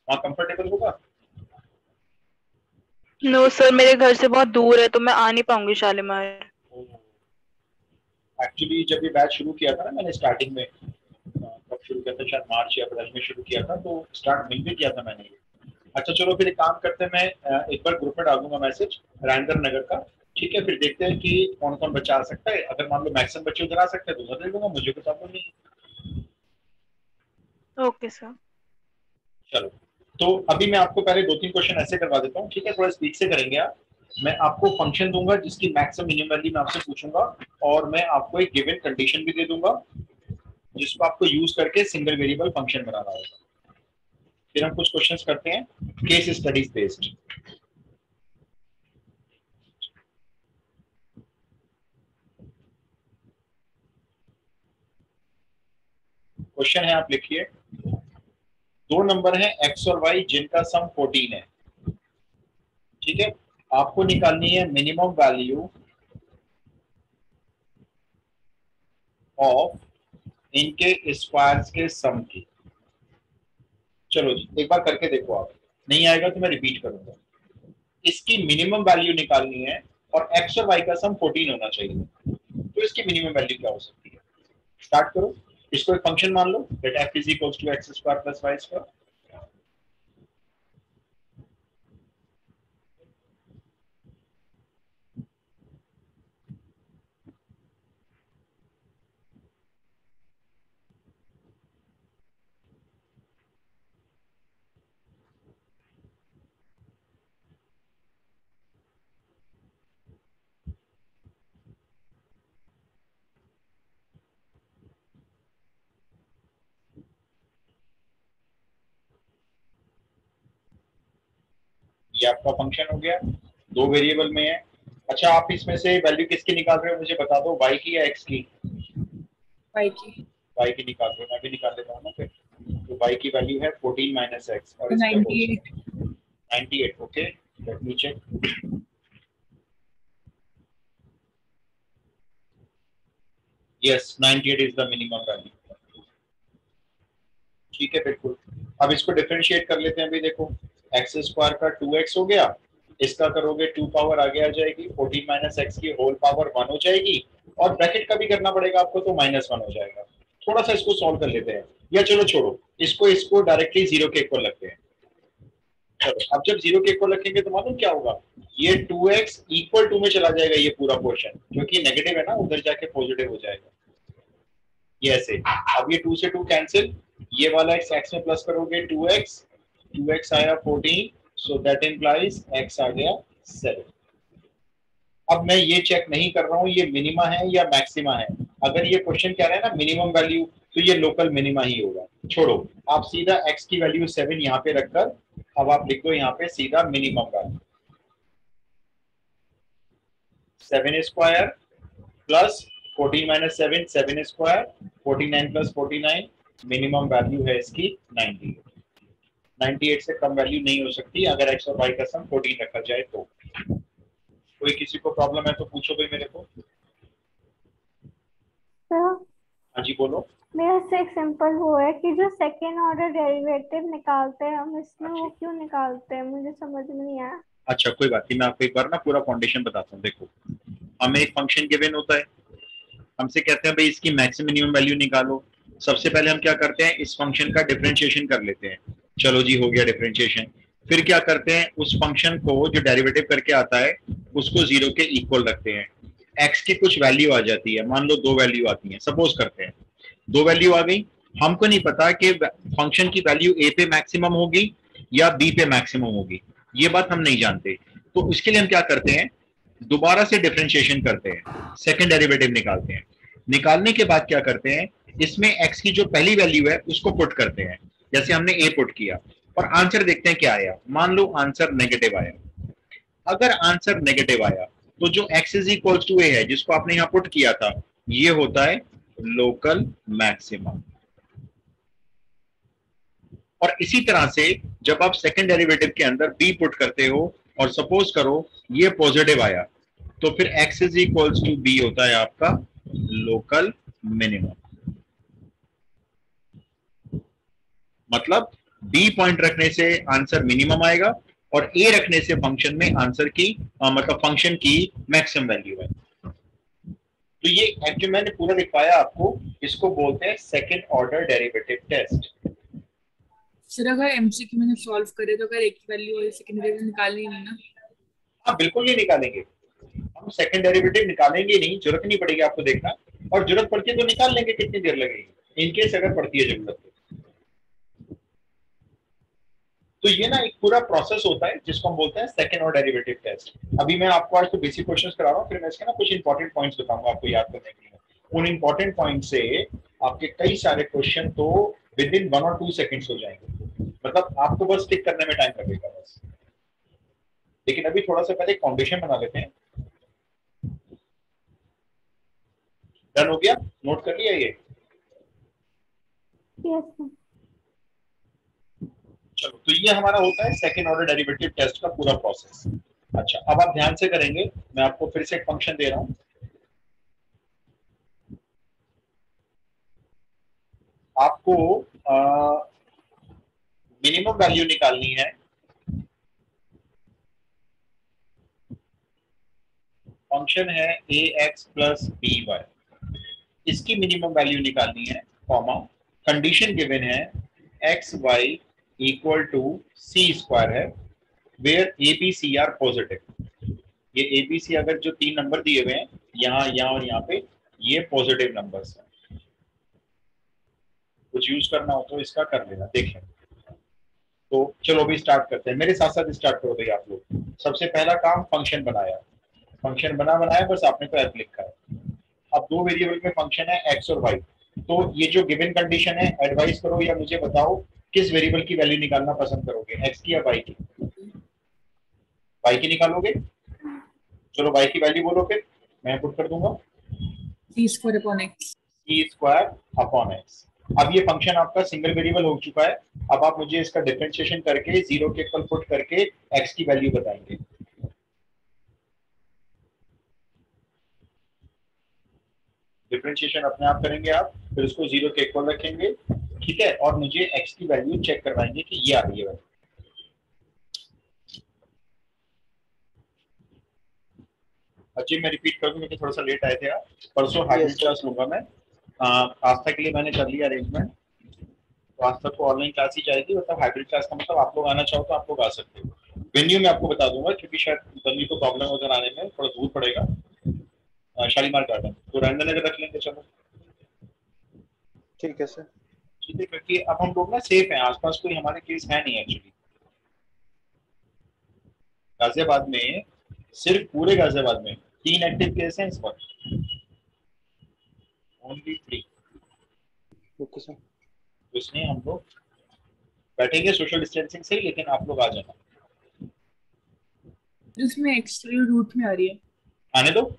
वहाँ कंफर्टेबल होगा? No sir, मेरे घर से बहुत दूर है तो मैं आ नहीं पाऊंगी शालीमार। एक्चुअली जब ये बैच शुरू किया था ना मैंने स्टार्टिंग में, कब शुरू किया था, शायद मार्च या अप्रैल में शुरू किया था, तो स्टार्ट वहीं पे किया था मैंने ये। अच्छा चलो फिर एक काम करते हैं, मैं एक बार ग्रुप में डाल दूंगा मैसेज रैंडर नगर का। ठीक है, फिर देखते हैं कि कौन कौन बच्चा आ सकता है। अगर मान लो मैक्सिमम बच्चे उधर आ सकते हैं तो उधर दे दूंगा, मुझे कोई प्रॉब्लम नहीं है। Okay sir. चलो, तो अभी मैं आपको पहले 2-3 क्वेश्चन ऐसे करवा देता हूँ, ठीक है, थोड़ा स्पीड से करेंगे आप। मैं आपको फंक्शन दूंगा जिसकी मैक्सिमम मिनिमम वैल्यू मैं आपसे पूछूंगा, और मैं आपको एक गिवन कंडीशन भी दे दूंगा जिसको आपको यूज करके सिंगल वेरिएबल फंक्शन बनाना होगा। फिर हम कुछ क्वेश्चंस करते हैं केस स्टडीज बेस्ड। क्वेश्चन है, आप लिखिए। दो नंबर है एक्स और वाई जिनका सम 14 है। ठीक है, आपको निकालनी है मिनिमम वैल्यू ऑफ इनके स्क्वायर्स के सम की। चलो जी, एक बार करके देखो आप, नहीं आएगा तो मैं रिपीट करूंगा। इसकी मिनिमम वैल्यू निकालनी है और एक्स और वाई का सम 14 होना चाहिए, तो इसकी मिनिमम वैल्यू क्या हो सकती है? स्टार्ट करो। इसको एक फंक्शन मान लो, that F is equals to X square plus Y square. ये आपका फंक्शन हो गया, दो वेरिएबल में है। अच्छा, आप इसमें से वैल्यू किसकी निकाल रहे हो मुझे बता दो, वाई की या एक्स की? वाई की। वाई की निकाल रहे हो, मैं भी निकाल लेता हूँ ना फिर। तो वाई की वैल्यू है 14 माइनस एक्स, और इसका 98। 98। Okay, let me check. Yes, 98 is the minimum value. ठीक है, बिल्कुल। अब इसको डिफरेंशिएट कर लेते हैं। अभी देखो, एक्स स्क्वायर का 2x हो गया, इसका करोगे 2 पावर आगे आ जाएगी, 14 माइनस एक्स की होल पावर 1 हो जाएगी, और ब्रैकेट का भी करना पड़ेगा आपको, तो -1 हो जाएगा। थोड़ा सा इसको सॉल्व कर लेते हैं, या चलो छोड़ो, इसको इसको डायरेक्टली जीरो के इक्वल रखते हैं। चलो, अब जब जीरो के इक्वल रखेंगे तो मालूम क्या होगा, ये 2x इक्वल टू में चला जाएगा, ये पूरा पोर्शन, क्योंकि नेगेटिव है ना, उधर जाके पॉजिटिव हो जाएगा, ये ऐसे। अब ये 2 से 2 कैंसिल, ये वाला x x में प्लस करोगे 2x, 2x आया 14, सो दैट इंप्लाइज x आ गया 7। अब मैं ये चेक नहीं कर रहा हूँ ये मिनिमा है या मैक्सिमा है। अगर ये क्वेश्चन कह रहा है ना मिनिमम वैल्यू, तो ये लोकल मिनिमा ही होगा। छोड़ो, आप सीधा x की वैल्यू 7 यहाँ पे रखकर अब आप लिख दो यहाँ पे सीधा minimum value 7 square plus 14 minus 7, 7 square, 49 plus 49, minimum value है इसकी 98। 98 से कम वैल्यू नहीं हो सकती अगर x और y का सम 14 रखा जाए तो। कोई किसी को प्रॉब्लम है तो पूछो भाई मेरे को। सर, हाँ जी बोलो। मेरा से एक सिंपल वो है कि जो सेकेंड ऑर्डर डेरिवेटिव निकालते हैं हम, इसमें वो क्यों निकालते हैं, मुझे समझ में नहीं आया। अच्छा कोई बात नहीं, मैं आपको एक बार ना पूरा फाउंडेशन बताता हूँ। देखो, हमें एक फंक्शन गिवन होता है, हमसे कहते हैं भाई इसकी मैक्सिमम मिनिमम वैल्यू निकालो। सबसे पहले हम क्या करते हैं, इस फंक्शन का डिफरेंशिएशन कर लेते हैं। चलो जी, हो गया डिफरेंशिएशन। फिर क्या करते हैं, उस फंक्शन को जो डेरिवेटिव करके आता है उसको जीरो के इक्वल रखते हैं। एक्स की कुछ वैल्यू आ जाती है, मान लो 2 वैल्यू आती है, सपोज करते हैं 2 वैल्यू आ गई। हमको नहीं पता कि फंक्शन की वैल्यू ए पे मैक्सिमम होगी या बी पे मैक्सिमम होगी, ये बात हम नहीं जानते। तो उसके लिए हम क्या करते हैं, दोबारा से डिफरेंशिएशन करते हैं, सेकंड डेरिवेटिव निकालते हैं। निकालने के बाद क्या करते हैं, इसमें एक्स की जो पहली वैल्यू है उसको पुट करते हैं, जैसे हमने ए पुट किया, और आंसर देखते हैं क्या आया। मान लो आंसर नेगेटिव आया। अगर आंसर नेगेटिव आया तो जो x is equal to a है जिसको आपने यहां पुट किया था, ये होता है लोकल मैक्सिमम। और इसी तरह से जब आप सेकंड डेरिवेटिव के अंदर b पुट करते हो और सपोज करो ये पॉजिटिव आया, तो फिर x is equal to b होता है आपका लोकल मिनिमम। मतलब बी पॉइंट रखने से आंसर मिनिमम आएगा और ए रखने से फंक्शन में आंसर की मतलब फंक्शन की मैक्सिमम वैल्यू है। तो ये एक्चुअली मैंने पूरा लिखवाया आपको, इसको बोलते हैं second order derivative test. Sir अगर एमसीक्यू मैंने सॉल्व करे तो अगर एक की वैल्यू और सेकंड वैल्यू निकालनी नहीं ना? हाँ बिल्कुल नहीं निकालेंगे, हम सेकंड डेरिवेटिव निकालेंगे नहीं, जरूरत नहीं पड़ेगी आपको देखना, और जरूरत पड़ती है तो निकाल लेंगे, कितनी देर लगेगी इनकेस अगर पड़ती है जरूरत। तो ये ना एक पूरा प्रोसेस होता है जिसको हम बोलते हैं सेकंड ऑर्डर डेरिवेटिव टेस्ट। अभी मैं आपको आज तो बेसिक क्वेश्चंस करा रहा हूँ, फिर मैं इसके ना कुछ इंपॉर्टेंट पॉइंट्स बताऊंगा आपको याद करने के लिए। उन इंपॉर्टेंट पॉइंट से आपके कई सारे क्वेश्चन तो विद इन 1 और 2 सेकंड्स हो जाएंगे, मतलब आपको बस टिक करने में टाइम लगेगा बस। लेकिन अभी थोड़ा सा पहले फाउंडेशन बना लेते हैं। डन हो गया? नोट कर लिया ये? यस। चलो, तो ये हमारा होता है सेकंड ऑर्डर डेरिवेटिव टेस्ट का पूरा प्रोसेस। अच्छा, अब आप ध्यान से करेंगे, मैं आपको फिर से एक फंक्शन दे रहा हूं। आपको मिनिमम वैल्यू निकालनी है फंक्शन है ax प्लस by, इसकी मिनिमम वैल्यू निकालनी है, कॉमा कंडीशन गिवन है x y equal to c square है, where a b c are positive. ये ए बी सी अगर जो 3 नंबर दिए हुए हैं यहाँ यहाँ और यहाँ पे, ये पॉजिटिव नंबर्स हैं। कुछ यूज करना हो तो इसका कर लेना। देखें तो चलो अभी स्टार्ट करते हैं, मेरे साथ साथ स्टार्ट करो भाई आप लोग। सबसे पहला काम फंक्शन बनाया, फंक्शन बनाया, बस आपने तो एफ लिखा है। अब 2 वेरिएबल में फंक्शन है एक्स और वाई, तो ये जो गिवन कंडीशन है एडवाइस करो या मुझे बताओ किस वेरिएबल की वैल्यू निकालना पसंद करोगे, एक्स की या वाई की? वाई की निकालोगे? चलो वाई की वैल्यू बोलो, फिर मैं पुट कर दूंगा c square upon x. C square upon x. अब ये फंक्शन आपका सिंगल वेरिएबल हो चुका है। अब आप मुझे इसका डिफरेंशिएशन करके 0 के इक्वल पुट करके एक्स की वैल्यू बताएंगे। डिफरेंशिएशन अपने आप करेंगे आप, फिर उसको 0 के इक्वल रखेंगे, ठीक है, और मुझे एक्स की वैल्यू चेक करवाएंगे कि ये आ रही है वैल्यू। अजय मैं रिपीट कर दूं, मुझे थोड़ा सा लेट आए थे आप। परसों हाइब्रिड क्लास लूंगा मैं, आस्था के लिए मैंने कर लिया अरेंजमेंट, तो आस्था को ऑनलाइन क्लास ही जाएगी, मतलब हाइब्रिड क्लास का मतलब आप लोग आना चाहो तो आप लोग आ सकते हो। वेन्यू में आपको बता दूंगा क्योंकि शायद दिल्ली को प्रॉब्लम उधर आने में, थोड़ा दूर पड़ेगा, शालीमार गार्डन, तो रैंडम नगर रख लेंगे। चलो ठीक है सर। ठीक है, क्योंकि अब हम लोग ना सेफ हैं, आसपास कोई हमारे केस है नहीं एक्चुअली। गाजियाबाद में, सिर्फ पूरे गाजियाबाद में 3 एक्टिव केस हैं इस वक्त, ओनली 3। Okay sir. तो इसलिए हम लोग बैठेंगे सोशल डिस्टेंसिंग से, लेकिन आप लोग आ जाना। इसमें एक्स्ट्रा रूट में आ रही है, आने दो,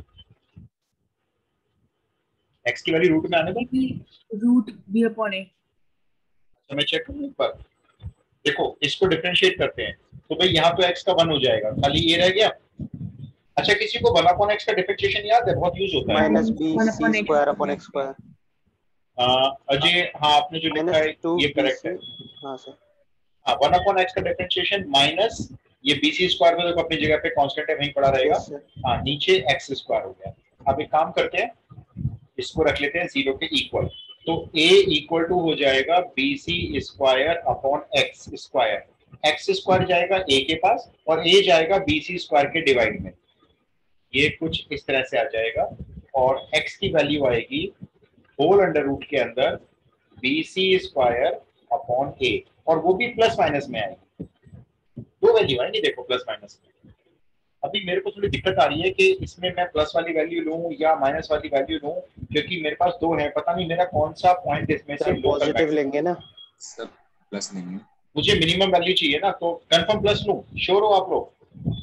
एक्स की वैल्यू रूट में आने दो। Root b upon a. तो मैं चेक करूँ एक बार, देखो इसको डिफरेंशिएट करते हैं तो भाई यहाँ तो x का 1 हो जाएगा, खाली ये रह गया। अच्छा, किसी को 1 अपॉन x का डिफरेंशिएशन याद है? बहुत यूज होता है। Minus b c square upon x square. Ajay हाँ, आपने जो लिखा है ये करेक्ट है। हाँ सर। हाँ, 1 अपॉन x का डिफरेंशिएशन माइनस ये बी सी स्क्वायर में तो अपनी जगह पे कांस्टेंट है, वहीं पड़ा रहेगा। हाँ, नीचे x स्क्वायर हो गया। अब एक काम करते हैं, इसको रख लेते हैं 0 के इक्वल, तो a इक्वल टू हो जाएगा b c square upon x square. X square जाएगा a के पास और a जाएगा बी सी स्क्वायर के डिवाइड में, ये कुछ इस तरह से आ जाएगा, और x की वैल्यू आएगी होल अंडर रूट के अंदर b c square upon a, और वो भी प्लस माइनस में आएगी। 2 वैल्यू आएंगी देखो प्लस माइनस में। अभी मेरे को थोड़ी दिक्कत आ रही है कि इसमें मैं प्लस वाली वैल्यू लूं या माइनस वाली वैल्यू लूं, क्योंकि मेरे पास 2 है, पता नहीं मेरा कौन सा पॉइंट इसमें से पॉजिटिव लेंगे ना सब प्लस लेंगे। मुझे मिनिमम वैल्यू चाहिए ना, तो कंफर्म प्लस लूं? श्योर हो आप लोग?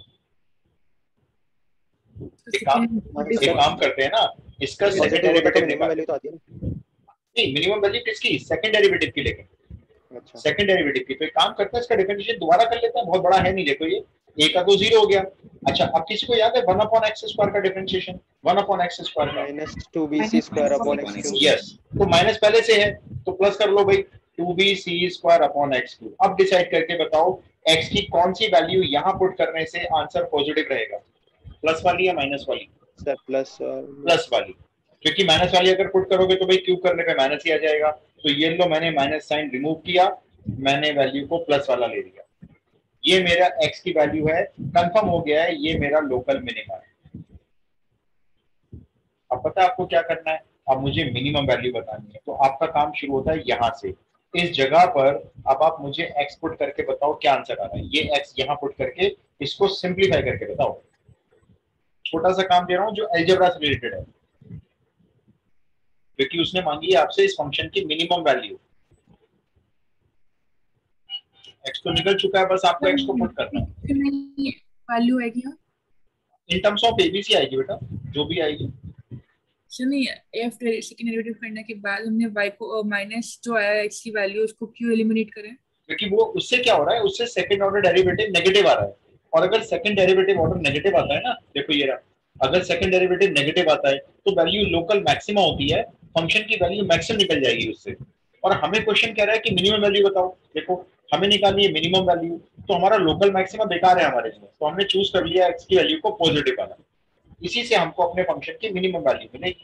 एक काम करते हैं ना, इसका सेकंड डेरिवेटिव निकाल। वैल्यू तो आती है ना? नहीं, मिनिमम वैल्यू किसकी? सेकंड डेरिवेटिव की, लेकिन अच्छा सेकंड डेरिवेटिव की। तो एक काम करते हैं, इसका डिफरेंशिएशन दोबारा कर लेते हैं, बहुत बड़ा है नहीं, देखो ये a का तो 0 हो गया। अच्छा, अब किसी को याद है 1 अपॉन एक्स स्क्वायर का डिफरेंशिएशन? 1 अपॉन एक्स स्क्वायर का minus 2bc square upon x cube. Yes, तो माइनस पहले से है तो प्लस कर लो भाई, 2bc² अपॉन x³। अब डिसाइड करके बताओ x की कौन सी वैल्यू यहाँ पुट करने से आंसर पॉजिटिव रहेगा, प्लस वाली या माइनस वाली? सर प्लस प्लस वाली, क्योंकि माइनस वाली अगर पुट करोगे तो भाई क्यूब करने पे माइनस ही आ जाएगा। तो ये लो, मैंने माइनस साइन रिमूव किया, मैंने वैल्यू को प्लस वाला ले लिया। ये मेरा x की वैल्यू है, कंफर्म हो गया है, ये मेरा लोकल मिनिमम है। अब पता है आपको क्या करना है, अब मुझे मिनिमम वैल्यू बतानी है। तो आपका काम शुरू होता है यहाँ से, इस जगह पर। अब आप मुझे x पुट करके बताओ क्या आंसर आ रहा है। ये x यहाँ पुट करके इसको सिंप्लीफाई करके बताओ। छोटा सा काम दे रहा हूँ जो अलजेब्रा से रिलेटेड है, क्योंकि उसने मांगी है आपसे इस फंक्शन की मिनिमम वैल्यू। x तो निकल चुका है, बस आपको x को पुट करना है। वैल्यू आएगी यहाँ इन टर्म्स ऑफ एबीसी आएगी बेटा, जो भी आएगी। सुनिए, एफ सेकंड डेरिवेटिव करने के बाद हमने y को माइनस जो आया x की वैल्यू उसको क्यों एलिमिनेट करें? क्योंकि वो उससे क्या हो रहा है, उससे सेकंड ऑर्डर डेरिवेटिव नेगेटिव आ रहा है। और अगर सेकंड डेरिवेटिव ऑर्डर नेगेटिव आता है ना, देखो ये रहा, अगर सेकंड डेरिवेटिव नेगेटिव आता है तो वैल्यू लोकल मैक्सिमा होती है, फंक्शन की वैल्यू मैक्सिमम निकल जाएगी उससे। और हमें क्वेश्चन कह रहा है कि मिनिमम वैल्यू बताओ। देखो हमें निकालनी है मिनिमम वैल्यू, तो हमारा लोकल मैक्सिमा बेकार है हमारे लिए, तो हमने चूज कर लिया एक्स की वैल्यू को पॉजिटिव वाला। इसी से हमको अपने फंक्शन की मिनिमम वैल्यू मिलेगी।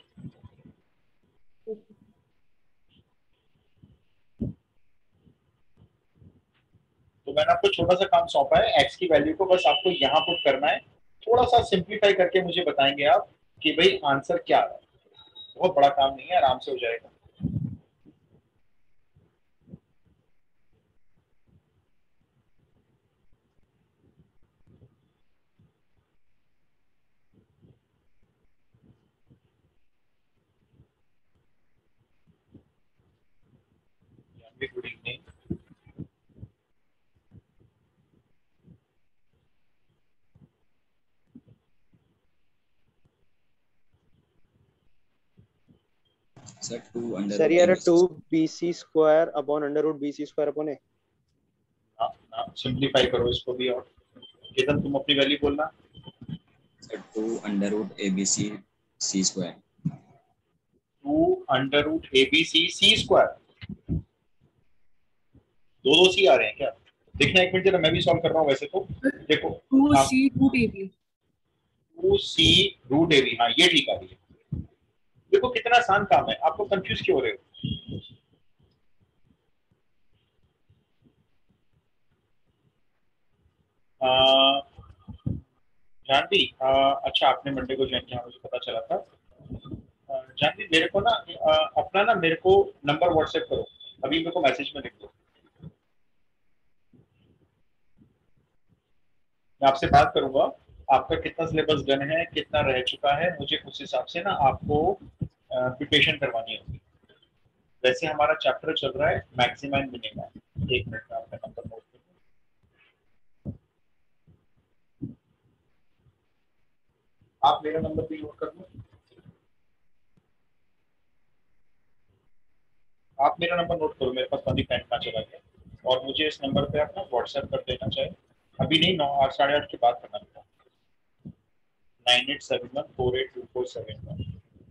तो मैंने आपको छोटा सा काम सौंपा है, एक्स की वैल्यू को बस आपको यहाँ पुट करना है। थोड़ा सा सिंप्लीफाई करके मुझे बताएंगे आप कि भाई आंसर क्या आ रहा है। बहुत बड़ा काम नहीं है, आराम से हो जाएगा। Good evening. Sir 2 under sir यार 2bc² upon √bc² upon a। Simplify करो इसको भी। और केतन तुम अपनी वैल्यू बोलना। Sir 2 √abc c²। 2 √abc c²। दो सी आ रहे हैं क्या? देखना एक मिनट जरा, मैं भी सॉल्व कर रहा हूँ वैसे तो। देखो 2c√ab 2c√ab, हाँ ये ठीक आ रही है। देखो कितना आसान काम है, आपको कंफ्यूज क्यों हो रहे हो? जानवी, अच्छा आपने मंडे को ज्वाइन किया, मुझे पता चला था। जानवी मेरे को ना अपना ना मेरे को नंबर व्हाट्सएप करो, अभी मेरे को मैसेज में लिख दो। मैं आपसे बात करूंगा, आपका कितना सिलेबस डन है, कितना रह चुका है, मुझे उस हिसाब से ना आपको प्रिपरेशन करवानी होगी। वैसे हमारा चैप्टर चल रहा है मैक्सिमा एंड मिनिमा। एक मिनट में आपका नंबर नोट करूँ। आप मेरा नंबर भी नोट कर लो। आप मेरा नंबर नोट करो, मेरे पास पानी पेन कहाँ चला गया। और मुझे इस नंबर पे अपना व्हाट्सएप कर देना चाहिए, अभी नहीं, 9 साढ़े 8 के बाद करना था। 9871482471।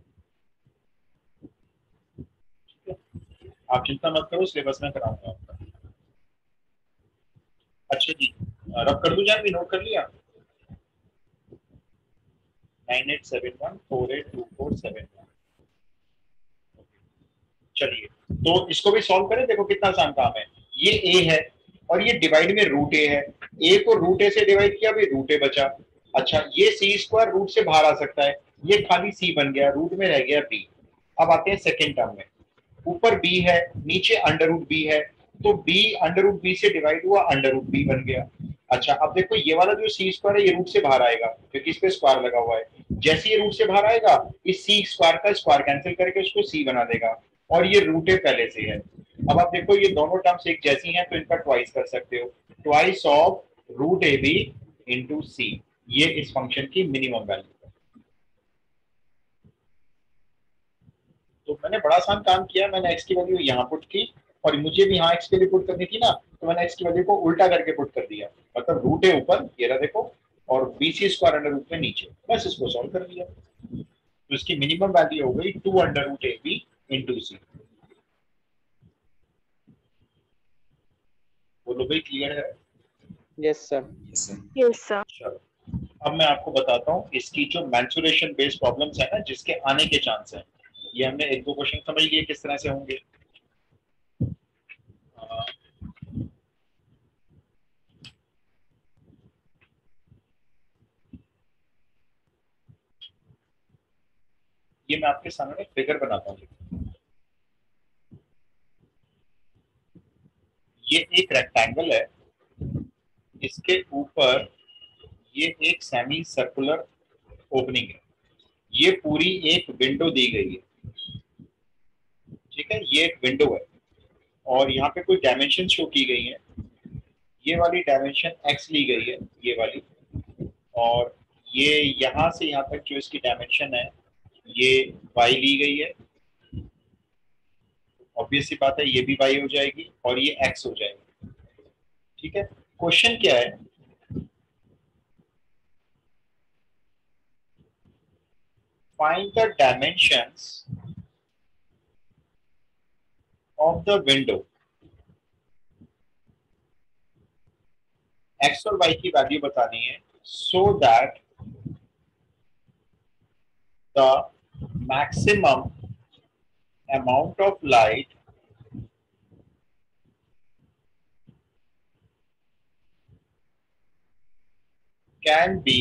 आप चिंता मत करो, सिलेबस में कराऊंगा आपका। अच्छा जी, रब कर दूं जानवी, नोट कर लिया? 9871482471। चलिए तो इसको भी सॉल्व करें। देखो कितना आसान काम है। ये a है और ये डिवाइड में √a है। a को √a से डिवाइड किया, भी √a बचा। अच्छा ये c² रूट से बाहर आ सकता है, ये खाली c बन गया, रूट में रह गया b। अब आते हैं सेकेंड टर्म में, ऊपर b है नीचे √b है, तो b √b से डिवाइड हुआ, √b बन गया। अच्छा अब देखो ये वाला जो c² है ये रूट से बाहर आएगा, क्योंकि इस पे स्क्वायर लगा हुआ है। जैसे ये रूट से बाहर आएगा, इस c² का स्क्वायर कैंसिल करके उसको c बना देगा, और ये √a पहले से है। अब आप देखो ये दोनों टर्म्स एक जैसी हैं, तो इनका ट्वाइस कर सकते हो, twice of √ab into c। ये इस फंक्शन की मिनिमम वैल्यू है। तो मैंने बड़ा आसान काम किया, मैंने x की वैल्यू यहाँ पुट की, और मुझे भी यहाँ x के लिए पुट करनी थी ना, तो मैंने x की वैल्यू को उल्टा करके पुट कर दिया। मतलब √a ऊपर, ये रहा देखो, और bc² अंडर रूट में नीचे, बस इसको सॉल्व कर दिया। तो इसकी मिनिमम वैल्यू हो गई 2 √ab इंटू c। बोलो भाई, क्लियर है? Yes sir. Yes, sir. Yes sir. चलो, अब मैं आपको बताता हूँ इसकी जो मैंसुरेशन बेस्ड प्रॉब्लम्स है ना, जिसके आने के चांस है, ये हमने एक दो क्वेश्चन समझ लिए किस तरह से होंगे। अ, ये मैं आपके सामने फिगर बनाता हूँ। ये एक रेक्टेंगल है, इसके ऊपर ये एक सेमी सर्कुलर ओपनिंग है, ये पूरी एक विंडो दी गई है, ठीक है, ये एक विंडो है और यहाँ पे कोई डायमेंशन शो की गई है। ये वाली डायमेंशन x ली गई है, ये वाली, और ये यहाँ से यहाँ तक जो इसकी डायमेंशन है ये y ली गई है। ऑब्वियस सी बात है, ये भी y हो जाएगी और ये x हो जाएगी, ठीक है। क्वेश्चन क्या है, find the dimensions of the window। x और y की वैल्यू बतानी है, so that the maximum amount of light can be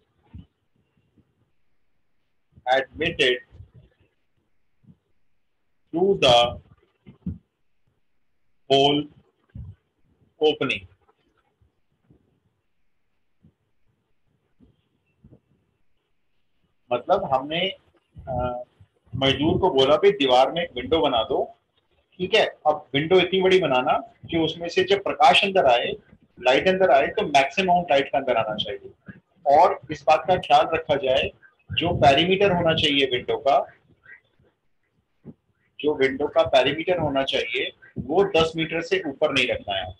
admitted through the whole opening। मतलब हमने मजदूर को बोला भाई दीवार में एक विंडो बना दो, ठीक है। अब विंडो इतनी बड़ी बनाना कि उसमें से जब प्रकाश अंदर आए, लाइट अंदर आए, तो मैक्सिमम लाइट का अंदर आना चाहिए। और इस बात का ख्याल रखा जाए, जो पेरीमीटर होना चाहिए विंडो का, जो विंडो का पेरीमीटर होना चाहिए वो 10 मीटर से ऊपर नहीं रखना है।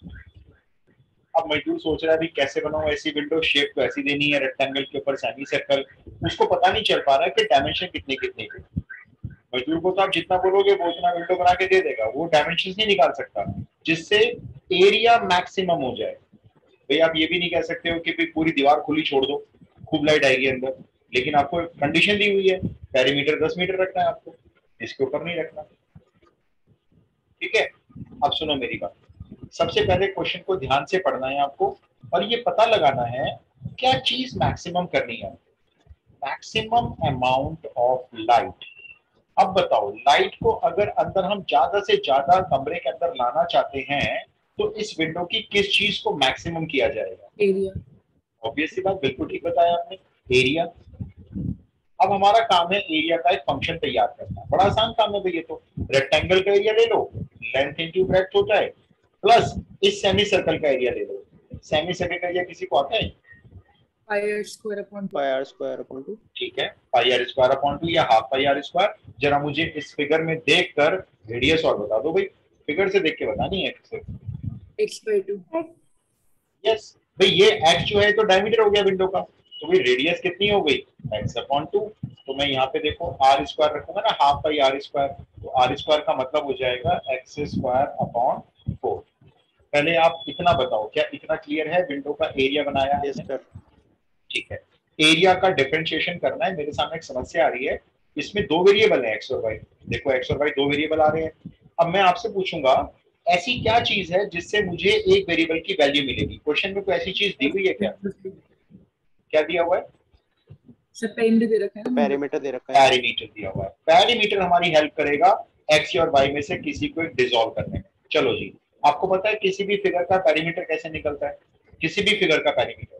अब मजदूर सोच रहा है भी कैसे बनाऊं ऐसी विंडो, शेप तो ऐसी देनी है रेक्टेंगल के ऊपर सेमी सर्कल, उसको पता नहीं चल पा रहा है कि डायमेंशन कितनी कितनी की। मजदूर को तो आप जितना बोलोगे वो उतना विंडो बना के दे देगा, वो डायमेंशन नहीं निकाल सकता जिससे एरिया मैक्सिमम हो जाए। भाई आप ये भी नहीं कह सकते हो कि भाई पूरी दीवार खुली छोड़ दो, खूब लाइट आएगी अंदर, लेकिन आपको कंडीशन दी हुई है पेरीमीटर 10 मीटर रखना है आपको, इसके ऊपर नहीं रखना, ठीक है। अब सुनो मेरी बात, सबसे पहले क्वेश्चन को ध्यान से पढ़ना है आपको और ये पता लगाना है क्या चीज मैक्सिमम करनी है, मैक्सिमम अमाउंट ऑफ लाइट। अब बताओ, लाइट को अगर अंदर हम ज्यादा से ज्यादा कमरे के अंदर लाना चाहते हैं तो इस विंडो की किस चीज को मैक्सिमम किया जाएगा? एरिया। ऑब्वियस सी बात, बिल्कुल ठीक बताया आपने, एरिया। अब हमारा काम है एरिया का एक फंक्शन तैयार करना, बड़ा आसान काम है भाई। ये तो रेक्टेंगल का एरिया ले लो, लेंथ इंटू ब्रेड्थ होता है, प्लस इस सेमी सर्कल का एरिया ले लो। सेमी सर्कल का एरिया किसी को आता है? पाई आर स्क्वायर अपॉन 2, ठीक है, पाई आर स्क्वायर अपॉन 2 या हाफ पाई आर स्क्वायर। जरा मुझे इस फिगर में देखकर रेडियस और बता दो भाई, फिगर से देख के बतानी है सिर्फ। x/2। यस भाई, ये x जो है तो डायमीटर हो गया विंडो का, तो भाई रेडियस कितनी हो गई? x/2। तो मैं यहाँ पे देखो आर स्क्वायर रखूंगा ना, हाफ पाई आर स्क्वायर, तो आर स्क्वायर का मतलब हो जाएगा x²/4। पहले आप इतना बताओ, क्या इतना क्लियर है? विंडो का एरिया बनाया है, ठीक है। एरिया का डिफरेंशिएशन करना है। मेरे सामने एक समस्या आ रही है, इसमें दो वेरिएबल है x और y, देखो x और y दो वेरिएबल आ रहे हैं। अब मैं आपसे पूछूंगा ऐसी क्या चीज है जिससे मुझे एक वेरिएबल की वैल्यू मिलेगी? क्वेश्चन में कोई ऐसी चीज दी हुई है क्या? क्या दिया हुआ है? सब पेरीमीटर दे रखा है ना, पेरीमीटर दे रखा है, पेरीमीटर दिया हुआ है। पेरीमीटर हमारी हेल्प करेगा x और y में से किसी को एक डिसॉल्व करने में। चलो जी, आपको पता है किसी भी फिगर का पेरीमीटर कैसे निकलता है? किसी भी फिगर का perimeter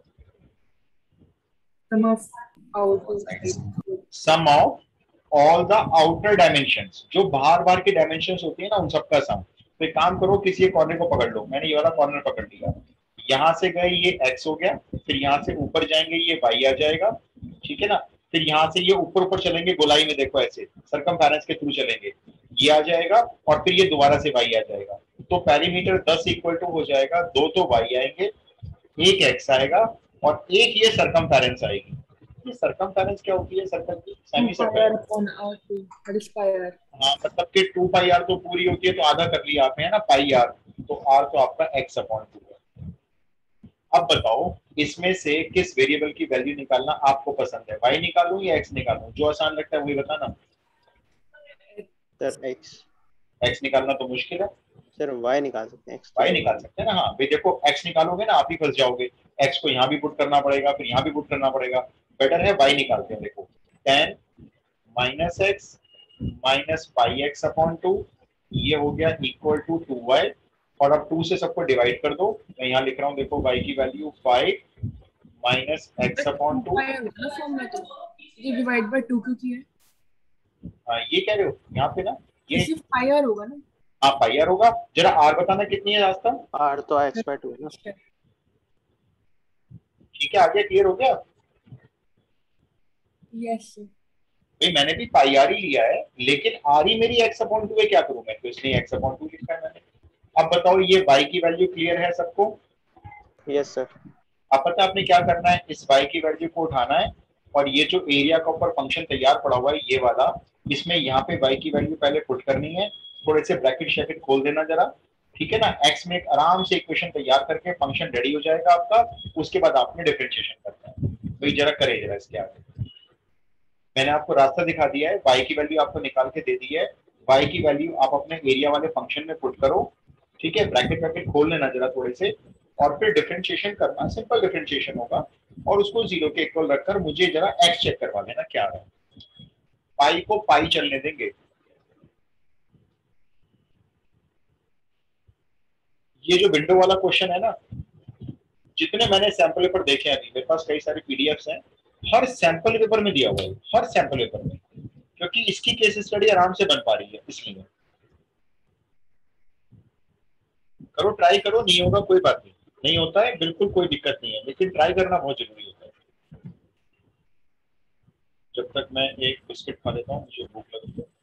sum of all the outer dimensions, जो बाहर के डायमेंशंस होती है ना उन सबका सम। तो एक काम करो, किसी एक कॉर्नर को पकड़ लो, मैंने ये वाला कॉर्नर पकड़ लिया, यहाँ से गए ये x हो गया, फिर यहाँ से ऊपर जाएंगे ये y आ जाएगा, ठीक है ना। फिर यहाँ से ये ऊपर ऊपर चलेंगे गोलाई में, देखो ऐसे सरकमफेरेंस के थ्रू चलेंगे, ये आ जाएगा और फिर ये दोबारा से y आ जाएगा। तो पेरीमीटर 10 इक्वल टू हो जाएगा, दो तो y आएंगे, एक x आएगा और एक ये सरकमफेरेंस आएगी। ये सरकमफेरेंस क्या होती है? सर्कल की सेमी सर्कल। हाँ, मतलब कि 2 पाई आर तो पूरी होती है, तो आधा कर लिया आपने, है ना, पाई आर। तो r तो आपका x अपॉन 2 है। अब बताओ इसमें से किस वेरिएबल की वैल्यू निकालना आपको पसंद है, y निकालूं या x निकालूं? जो आसान लगता है वही बताना। Sir x। x निकालना तो मुश्किल है, सर y निकाल सकते हैं, x तो y निकाल सकते हैं ना। हाँ भाई देखो x निकालोगे ना आप ही फंस जाओगे, x को यहाँ भी पुट करना पड़ेगा फिर यहाँ भी पुट करना पड़ेगा। बेटर है y निकालते हैं। देखो 10 minus x minus pi x upon 2 ये हो गया इक्वल टू 2y, और अब 2 से सबको डिवाइड कर दो। मैं यहाँ लिख रहा हूँ देखो y की value 5 minus x upon 2। Form में तो ये डिवाइड बाय 2 क्यों किया है? ये कह रहे हो यहाँ पे ना, ये सिर्फ पाई आर होगा ना। हाँ पाई आर होगा। जरा r बताना कितनी है रास्ता? r तो x by 2 है ना। ठीक है आगे क्लियर हो गया? यस भाई मैंने भी पाई आर ही लिया है, लेकिन आर ही मेरी एक्स अपॉन 2 है, क्या करूं मैं? तो इसलिए एक्स अपॉन 2 लिखा है मैंने। अब बताओ ये y की वैल्यू क्लियर है सबको? Yes sir. अब पता है आपने क्या करना है, इस y की वैल्यू को उठाना है और ये जो एरिया का ऊपर फंक्शन तैयार पड़ा हुआ है ये वाला, इसमें यहाँ पे y की वैल्यू पहले पुट करनी है। थोड़े से ब्रैकेट शैकेट खोल देना जरा, ठीक है ना। x में एक आराम से इक्वेशन तैयार करके फंक्शन रेडी हो जाएगा आपका। उसके बाद आपने डिफरेंशिएशन करना है। तो ये जरा करे जरा इसके आगे। मैंने आपको रास्ता दिखा दिया है, y की वैल्यू आपको निकाल के दे दी है। y की वैल्यू आप अपने एरिया वाले फंक्शन में पुट करो, ठीक है। ब्रैकेट वैकेट खोल लेना जरा थोड़े से, और फिर डिफरेंशिएशन करना, सिंपल डिफरेंशिएशन होगा। और उसको 0 के इक्वल रखकर मुझे जरा x चेक करवा देना क्या है। पाई को पाई चलने देंगे। ये जो विंडो वाला क्वेश्चन है ना, जितने मैंने सैंपल पेपर देखे हैं, अभी मेरे पास कई सारे पीडीएफ्स हैं, हर सैंपल पेपर में दिया हुआ है, हर सैंपल पेपर में, क्योंकि इसकी केस स्टडी आराम से बन पा रही है। इसलिए करो, ट्राई करो, नहीं होगा कोई बात नहीं, नहीं होता है बिल्कुल कोई दिक्कत नहीं है, लेकिन ट्राई करना बहुत जरूरी होता है। जब तक मैं एक बिस्किट खा लेता हूँ, मुझे भूख लगी है।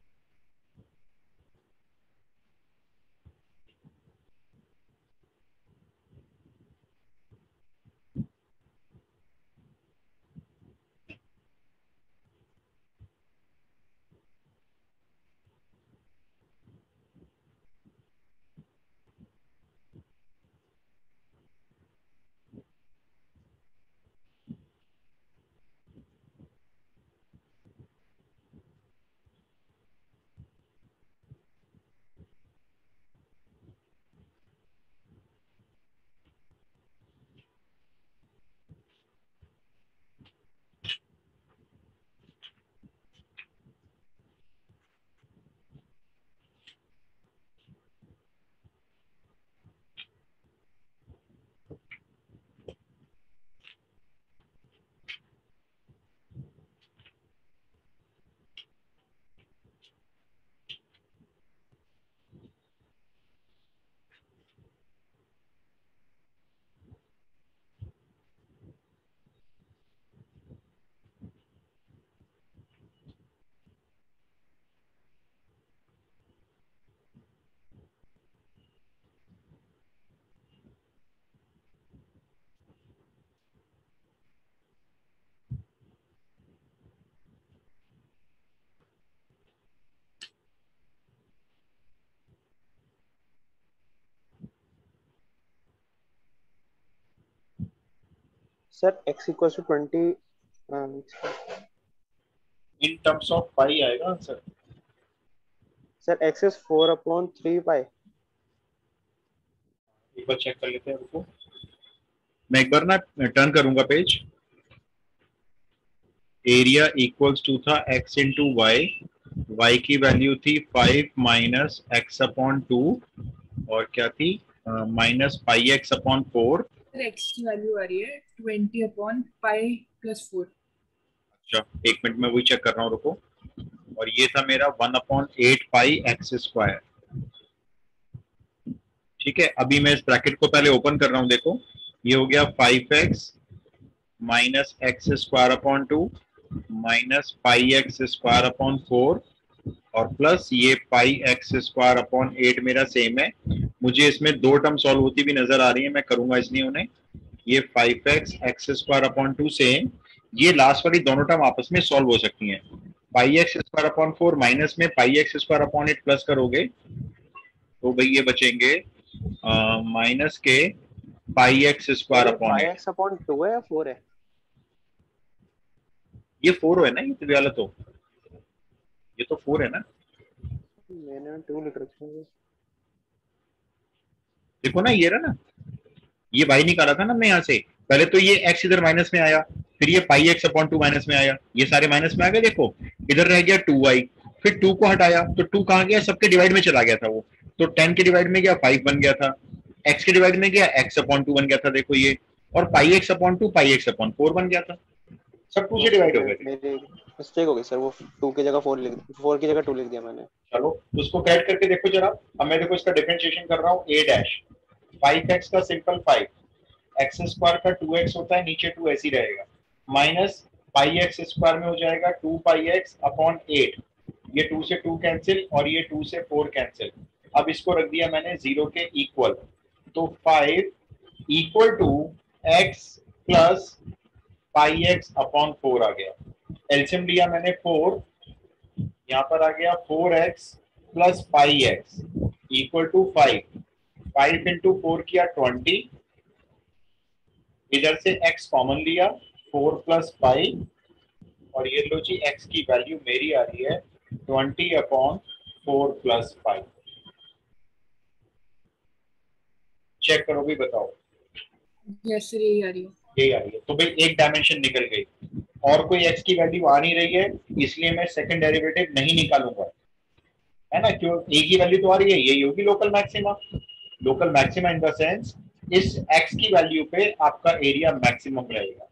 Sir x equals to 20 in terms of pi आएगा आंसर। Sir x is 4 upon 3 pi। एक बार चेक कर लेते हैं, रुको मैं एक बार ना टर्न करूंगा पेज। एरिया इक्वल्स टू था x इंटू वाई, y की वैल्यू थी 5 माइनस एक्स अपॉन 2, और क्या थी minus pi x upon 4। x की वैल्यू आ रही है 20 अपॉन पाई प्लस 4। अच्छा एक मिनट में वही चेक कर रहा हूँ, रुको। और ये था मेरा 1/8 पाई एक्स स्क्वायर। ठीक है, अभी मैं इस ब्रैकेट को पहले ओपन कर रहा हूँ। देखो ये हो गया 5x minus x square upon 2 minus pi x square upon 4 और प्लस ये पाई एक्स स्क्वायर अपॉन 8 मेरा सेम है। मुझे इसमें दो टर्म सॉल्व होती भी नजर आ रही है, मैं करूंगा इसलिए उन्हें। ये 5x x square upon 2 same, ये लास्ट वाली दोनों टर्म आपस में सॉल्व हो सकती हैं। Pi x square upon 4 minus में pi x square upon 8 plus करोगे तो भाई ये बचेंगे माइनस के pi x square upon pi 8। X upon 2 है या 4 है? ये 4 है ना, ये तो वाला तो, ये तो 4 है ना। मैंने 2 लिख रखा है। देखो ना, ये रहा ना, ये y निकाला था ना हमने यहाँ से। पहले तो ये x इधर माइनस में आया, फिर ये पाई एक्स अपॉन 2 माइनस में आया, ये सारे माइनस में आ गए। देखो इधर रह गया 2y, फिर 2 को हटाया तो 2 कहाँ गया, सबके डिवाइड में चला गया था वो, तो 10 के डिवाइड में गया 5 बन गया था, x के डिवाइड में गया x अपॉन 2 बन गया था। देखो ये, और pi x upon 2 pi x upon 4 बन गया था, सब 2 से डिवाइड हो गए थे। मेरी मिस्टेक हो गई सर, वो 2 की जगह 4 की जगह 2 लिख दिया मैंने। चलो उसको कैट करके देखो जरा। अब मैं देखो इसका डिफरेंशिएशन कर रहा हूँ, a डैश 5x का सिंपल 5, एक्स स्क्वायर का 2x होता है, नीचे 2 ऐसे ही रहेगा, माइनस पाई एक्स स्क्वायर में हो जाएगा 2 पाई एक्स अपॉन 8, ये 2 से 2 कैंसिल और ये 2 से 4 कैंसिल। अब इसको रख दिया मैंने 0 के इक्वल, तो 5 equal to x plus pi x upon 4 आ गया। एलसीएम लिया मैंने 4, यहाँ पर आ गया 4x plus pi x equal to 5, 5 into 4 किया 20, इधर से x कॉमन लिया 4 प्लस 5, और ये लो जी x की वैल्यू मेरी आ रही है 20 अपॉन 4 प्लस 5। चेक करो भी, बताओ। यस सर, यही आ रही है। यही आ रही है, तो भाई एक डायमेंशन निकल गई, और कोई x की वैल्यू आ नहीं रही है, इसलिए मैं सेकंड डेरिवेटिव नहीं निकालूंगा, है ना। क्यों, एक ही वैल्यू तो आ रही है, यही होगी local maxima. Local maxima in the sense इस x की वैल्यू पे आपका एरिया मैक्सिमम रहेगा।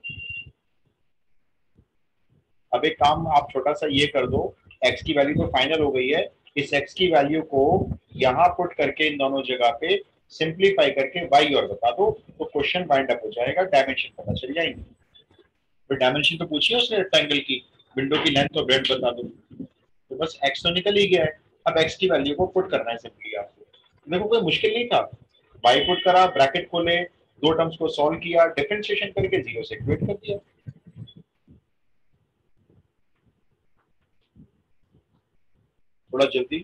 अब एक काम आप छोटा सा ये कर दो, x की वैल्यू तो फाइनल हो गई है, इस x की वैल्यू को यहाँ पुट करके इन दोनों जगह पे सिंप्लीफाई करके y और बता दो, तो क्वेश्चन बाइंड अप हो जाएगा, डायमेंशन पता चल जाएंगे। तो डायमेंशन तो पूछिए उसने रेक्टेंगल की, विंडो की लेंथ और ब्रेड्थ बता दो, तो बस x तो निकल ही गया है। अब x की वैल्यू को पुट करना है सिंपली आपको, देखो कोई मुश्किल नहीं था, y पुट करा, ब्रैकेट खोले, दो टर्म्स को सॉल्व किया, डिफरेंशिएशन करके 0 से इक्वेट कर दिया। थोड़ा जल्दी।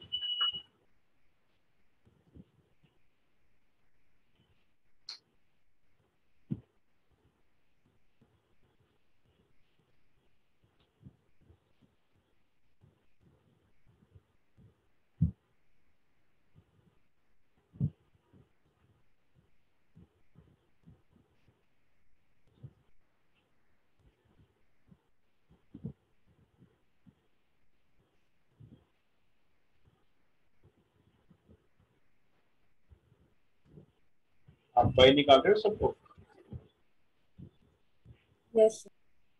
आप y निकाल रहे हो सबको? Yes sir.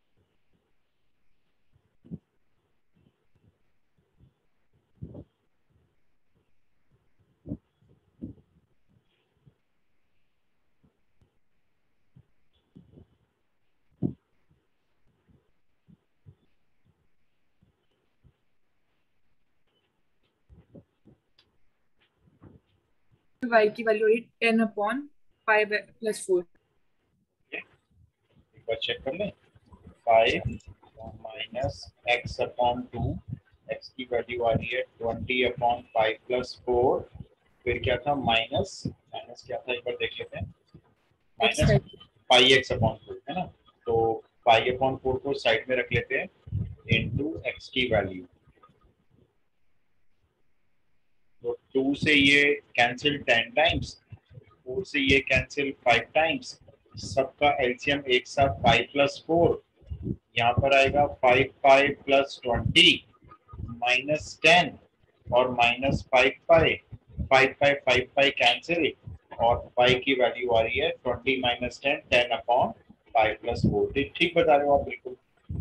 y की वैल्यू है 10 अपॉन 5 प्लस 4। एक बार चेक कर लें, 5 माइनस एक्स अपॉन 2, एक्स की वैल्यू आ रही है 20 अपॉन 5 प्लस 4, फिर क्या था, माइनस माइनस क्या था एक बार देख लेते हैं, माइनस पाई एक्स अपॉन 4 है ना, तो पाई अपॉन 4 को साइड में रख लेते हैं, इनटू एक्स की वैल्यू, तो 2 से ये कैंसिल 10 टाइम्स, 4 से ये कैंसिल 5 टाइम्स, सबका एलसीएम एक साथ 5 प्लस 4, यहाँ पर आएगा 5 पाई प्लस 20 माइनस 10 और माइनस 5 पाई, 5 पाई कैंसिल, और पाई की वैल्यू आ रही है 20 माइनस 10, 10 अपॉन 5 प्लस 4। ठीक बता रहे हो आप, बिल्कुल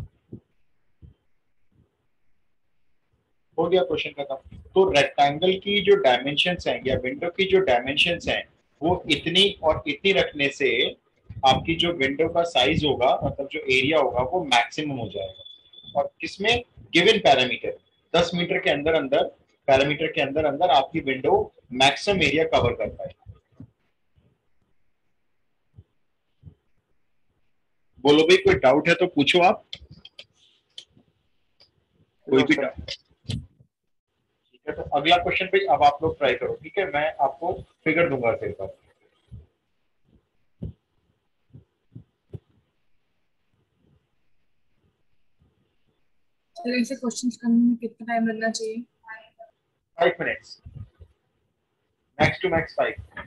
हो गया क्वेश्चन खत्म। तो रेक्टेंगल की जो डायमेंशंस हैं या विंडो की जो डायमेंशंस हैं, वो इतनी और इतनी रखने से आपकी जो विंडो का साइज होगा, मतलब जो एरिया होगा, वो मैक्सिमम हो जाएगा। और किसमें, गिवन पैरामीटर 10 मीटर के अंदर अंदर, पैरामीटर के अंदर अंदर आपकी विंडो मैक्सिमम एरिया कवर कर पाए। बोलो भाई, कोई डाउट है तो पूछो आप, कोई भी डाउट? तो अगला क्वेश्चन पे अब आप लोग ट्राई करो, ठीक है? मैं आपको फिगर दूंगा फिर पर। सर ऐसे क्वेश्चंस करने में कितना टाइम लगना चाहिए? 5 मिनट्स, मैक्स टू मैक्स 5।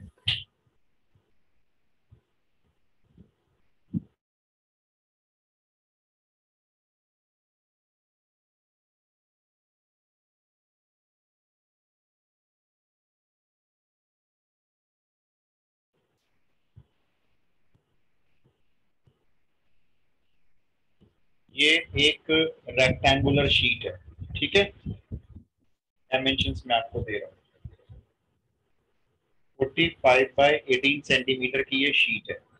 ये एक रेक्टेंगुलर शीट है, ठीक है? डायमेंशंस मैं आपको दे रहा हूँ। 45 बाय 18 सेंटीमीटर की ये शीट है।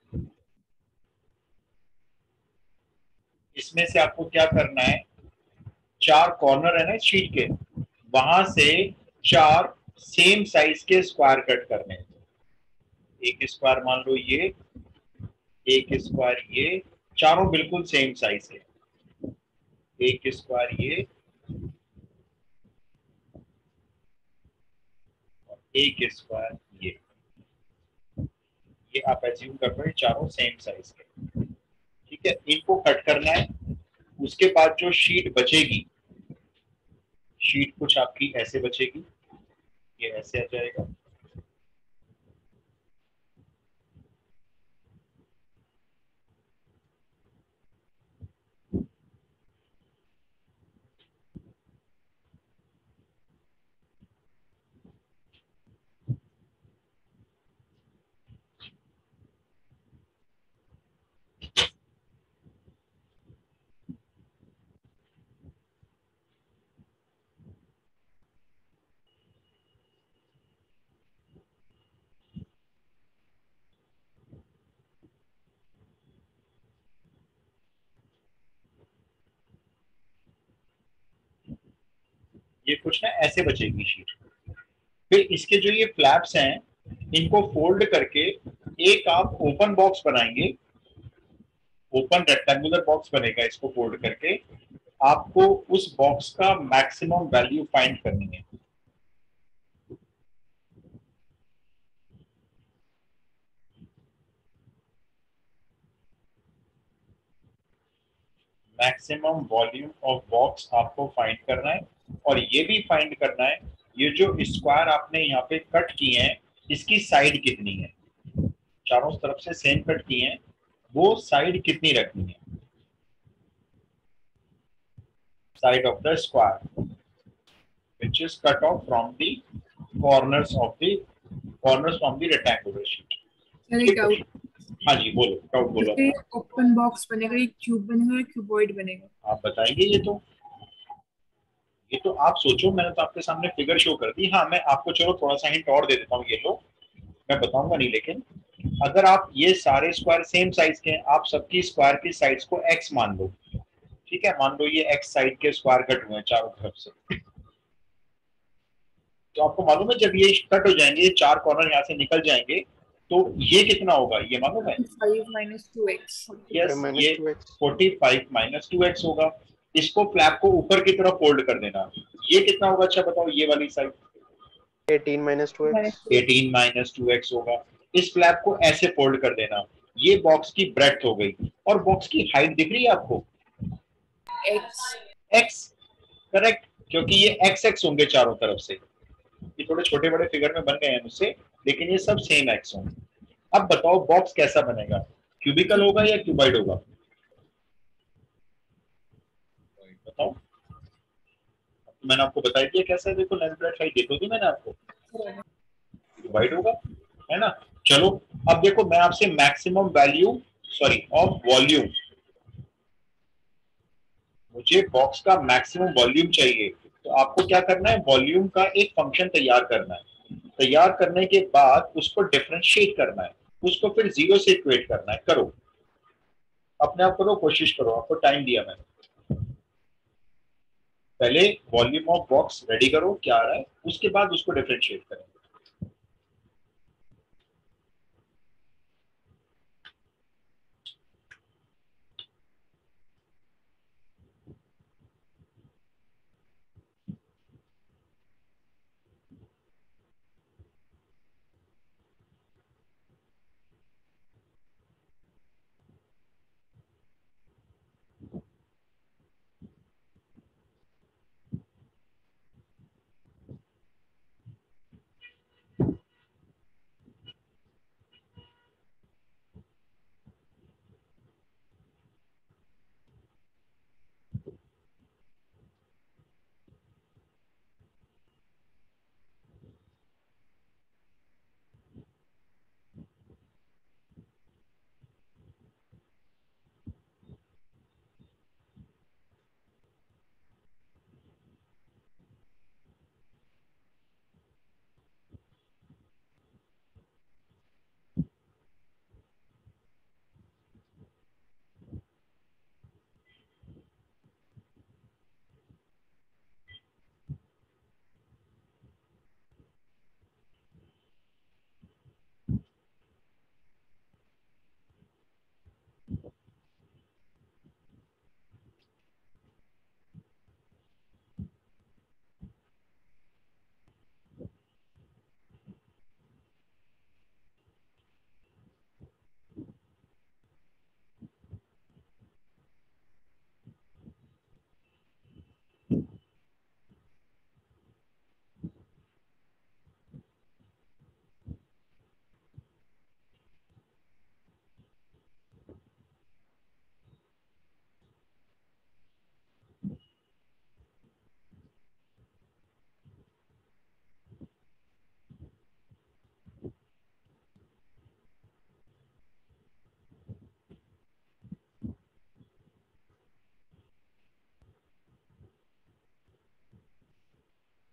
इसमें से आपको क्या करना है, 4 कॉर्नर है ना शीट के, वहां से 4 सेम साइज के स्क्वायर कट करने हैं। एक स्क्वायर मान लो ये, एक स्क्वायर ये, चारों बिल्कुल सेम साइज के। एक स्क्वायर एक स्क्वायर ये आप एज्यूम कर रहे हैं चारों सेम साइज के, ठीक है? इनको कट करना है। उसके बाद जो शीट बचेगी, शीट कुछ आपकी ऐसे बचेगी, ये ऐसे आ जाएगा। ये कुछ ना ऐसे बचेगी शीट। फिर इसके जो ये फ्लैप्स हैं, इनको फोल्ड करके एक आप ओपन बॉक्स बनाएंगे, ओपन रेक्टेंगुलर बॉक्स बनेगा। इसको फोल्ड करके आपको उस बॉक्स का मैक्सिमम वैल्यू फाइंड करनी है। मैक्सिमम वॉल्यूम ऑफ बॉक्स आपको फाइंड करना है, और ये भी फाइंड करना है ये जो स्क्वायर आपने यहाँ पे कट किए हैं, इसकी साइड कितनी है। चारों तरफ से सेम कट किए हैं, वो साइड कितनी रखनी है, side of the square which is cut off from the corners from the rectangular sheet। Sir एक ठीक डाउट, है? हाँ जी, बोलो, डाउट बोलो जैसे अपना। ओपन बॉक्स बनेगा, ये क्यूब बनेगा या क्यूबॉइड बनेगा? आप बताएंगे? ये तो आप सोचो, मैंने तो आपके सामने फिगर शो कर दी। हाँ, मैं आपको चलो थोड़ा सा हिंट और दे देता हूँ, ये लो, मैं बताऊंगा नहीं, लेकिन अगर आप ये सारे स्क्वायर सेम साइज के हैं, आप सबकी स्क्वायर की साइड्स को एक्स मान लो, ठीक है? मान लो ये एक्स साइड के स्क्वायर कट हुए हैं चारों तरफ से। तो आपको मालूम है जब ये कट हो जाएंगे, ये 4 कॉर्नर यहाँ से निकल जाएंगे, तो ये कितना होगा ये मालूम है? 5 माइनस 2x। यस, माइनस ये 2x 45 माइनस 2x होगा। इसको फ्लैप को ऊपर की तरफ फोल्ड कर देना। ये कितना होगा, अच्छा बताओ, ये वाली side? 18 minus 2x 18 minus 2x होगा। इस फ्लैप को ऐसे फोल्ड कर देना। ये बॉक्स की ब्रेड्थ हो गई, और बॉक्स की हाइट दिख रही है आपको? x। x, करेक्ट, क्योंकि ये एक्स एक्स होंगे चारों तरफ से। ये थोड़े छोटे बड़े फिगर में बन गए हैं मुझसे, लेकिन ये सब सेम एक्स होंगे। अब बताओ बॉक्स कैसा बनेगा, क्यूबिकल होगा या क्यूबाइड होगा? बताओ। तो मैंने आपको बता दिया कैसा है, देखो लेंथ ब्रेड्थ हाइट देखो थी मैंने आपको, क्यूबाइड होगा, है ना? चलो, अब देखो मैं आपसे maximum value sorry of volume, मुझे बॉक्स का मैक्सिमम वॉल्यूम चाहिए, तो आपको क्या करना है, वॉल्यूम का एक फंक्शन तैयार करना है। तैयार करने के बाद उसको डिफरेंशिएट करना है, उसको फिर जीरो से इक्वेट करना है। करो, अपने आप करो, कोशिश करो, आपको टाइम दिया मैंने। पहले वॉल्यूम ऑफ बॉक्स रेडी करो क्या आ रहा है, उसके बाद उसको डिफरेंशिएट करें।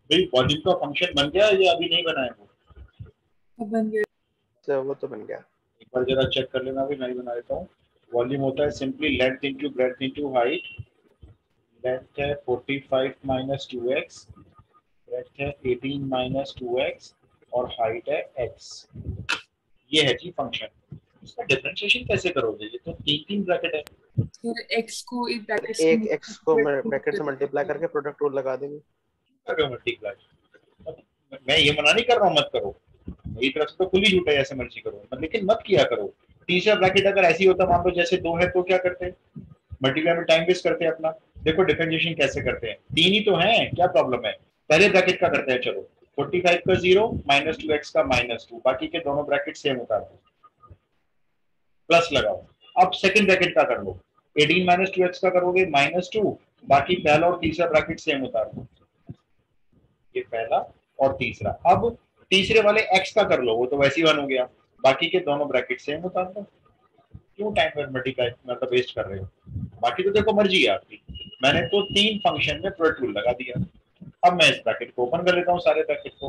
भाई वॉल्यूम का फंक्शन बन गया या अभी नहीं बना है वो? अब बन गया। तो वो तो बन गया। एक बार जरा चेक कर लेना, भी मैं ही बना देता हूँ। वॉल्यूम होता है simply length into breadth into height. Length है 45 माइनस 2x, ब्रेड्थ है 18 माइनस 2x और हाइट है x। ये है जी फंक्शन। इसका डिफरेंशिएशन कैसे करोगे? ये तो तीन तीन ब्रैकेट है। फिर एक्स को एक ब्रैकेट एक एक्स को ब्रैकेट से मल्टीप्लाई करके प्रोडक्ट रूल लगा देंगे। कर रहे हो मल्टीप्लाई? मैं ये मना नहीं कर रहा हूँ मत करो, मेरी तरफ से तो खुली छूट है, ऐसे मर्जी करो, लेकिन मत किया करो। तीसरा ब्रैकेट अगर ऐसी होता, मान लो जैसे 2 है तो क्या करते हैं? मल्टीप्लाई में टाइम वेस्ट करते हैं अपना। देखो डिफरेंशिएशन कैसे करते हैं, तीन ही तो हैं, क्या प्रॉब्लम है? पहले ब्रैकेट का करते हैं, चलो 45 का 0 माइनस 2x का -2, बाकी के दोनों ब्रैकेट सेम उतार दो, प्लस लगाओ। अब सेकंड ब्रैकेट का कर लो, 18 माइनस 2x का करोगे -2, बाकी पहला और तीसरा ब्रैकेट सेम उतार दो। ये पहला और तीसरा। अब तीसरे वाले x का कर लो, वो तो वैसे ही 1 हो गया, बाकी के दोनों ब्रैकेट सेम उतार दो। क्यों टाइम मल्टीप्लाई मतलब वेस्ट कर रहे हो? बाकी तो देखो मर्जी है आपकी, मैंने तो तीन फंक्शन में प्रोडक्ट रूल लगा दिया। अब मैं इस ब्रैकेट को ओपन कर लेता हूँ, सारे ब्रैकेट को।